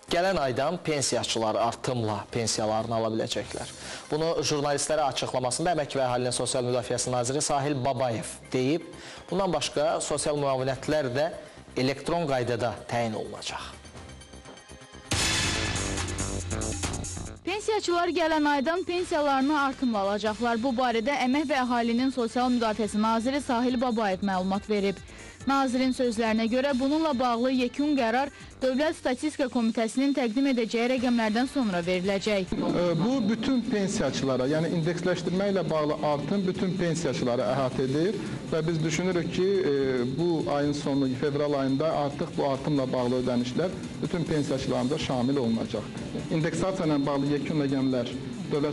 Gələn aydan pensiyaçılar artımla pensiyalarını ala biləcəklər. Bunu jurnalistlərə açıqlamasında Əmək və Əhalinin Sosial Müdafiəsi Naziri Sahil Babayev deyib. Bundan başqa sosial müavinətlər də elektron qaydada təyin olunacaq. Pensiyaçılar gələn aydan pensiyalarını artımla alacaqlar. Bu barədə Əmək və Əhalinin Sosial Müdafiəsi Naziri Sahil Babayev məlumat verib. Nazirin sözlərinə görə bununla bağlı yekun qərar Dövlət Statistika Komitəsinin təqdim edəcəyi rəqəmlərdən sonra veriləcək. Bu bütün pensiyaçılara, yəni indeksləşdirmə ilə bağlı artım bütün pensiyaçılara əhatə edir və biz düşünürük ki, bu ayın sonu fevral ayında artıq bu artımla bağlı ödənişlər bütün pensiyaçılarımıza şamil olunacaq. İndeksasiya ilə bağlı yekun rəqəmlər Dövlət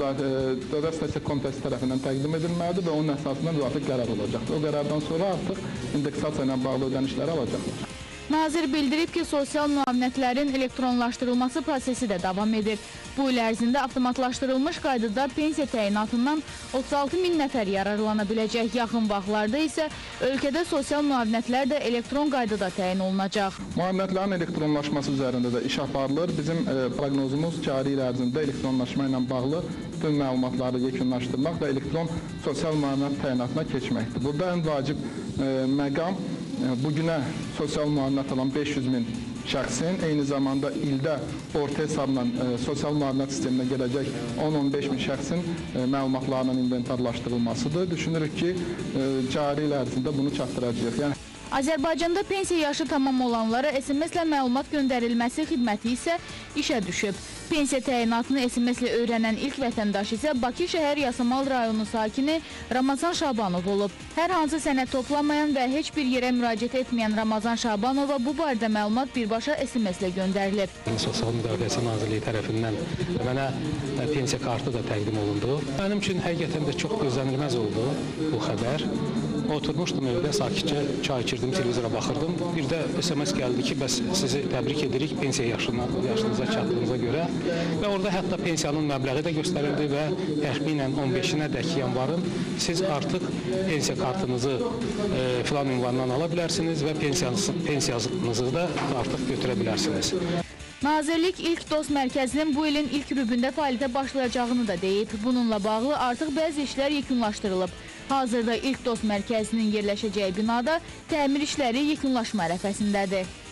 Statistika Komitəsi tərəfindən təqdim edilməlidir və onun əsasında müvafiq qərar olacaqdır. O qərardan sonra artıq indeksasiya ilə bağlı ödənişləri alacaqlar. Nazir bildirib ki, sosial müavinətlərin elektronlaşdırılması prosesi də davam edir. Bu il ərzində avtomatlaşdırılmış qaydada pensiya təyinatından 36 min nəfər yararlana biləcək. Yaxın vaxtlarda isə ölkədə sosial müavinətlər də elektron qaydada təyin olunacaq. Müavinətlərin elektronlaşması üzərində də iş aparılır. Bizim proqnozumuz cari il ərzində elektronlaşma ilə bağlı bütün məlumatları yekunlaşdırmaq və elektron sosial müavinət təyinatına keçməkdir. Burada ən vacib məqam bugünə sosial müavinət alan 500 min şəxsin eyni zamanda ildə orta hesabla sosial müavinət sisteminə gələcək 10-15 min şəxsin məlumatlarının inventarlaşdırılmasıdır. Düşünürük ki, cari il ərzində bunu çatdıracaq. Yəni Azərbaycanda pensiya yaşı tamam olanlara SMS-lə məlumat göndərilməsi xidməti isə işə düşüb. Pensiya təyinatını SMS-lə öyrənən ilk vətəndaş isə Bakı şəhər Yasamal rayonu sakini Ramazan Şabanov olub. Hər hansı sənəd toplamayan və heç bir yerə müraciət etməyən Ramazan Şabanova bu barədə məlumat birbaşa SMS-lə göndərilib. Sosial Müdafiəsi Nazirliyi tərəfindən mənə pensiya kartı da təqdim olundu. Mənim üçün həqiqətən də çox gözlənilməz oldu bu xəbər. Oturmuşdum evdə, sakitcə çay içirdim, televizora baxırdım. Bir də SMS gəldi ki, bəs sizi təbrik edirik pensiya yaşınıza çatdığınıza görə. Və orada hətta pensiyanın məbləği də göstərildi və təxminən 15-nə dək yanvarın siz artıq pensiya kartınızı filan ünvandan ala bilərsiniz və pensiyanızı da artıq götürə bilərsiniz. Nazirlik İlk Dost Mərkəzinin bu ilin ilk rübündə fəaliyyətə başlayacağını da deyib. Bununla bağlı artıq bəzi işlər yekunlaşdırılıb. Hazırda İlk Dost Mərkəzinin yerləşəcəyi binada təmir işləri yekunlaşma ərəfəsindədir.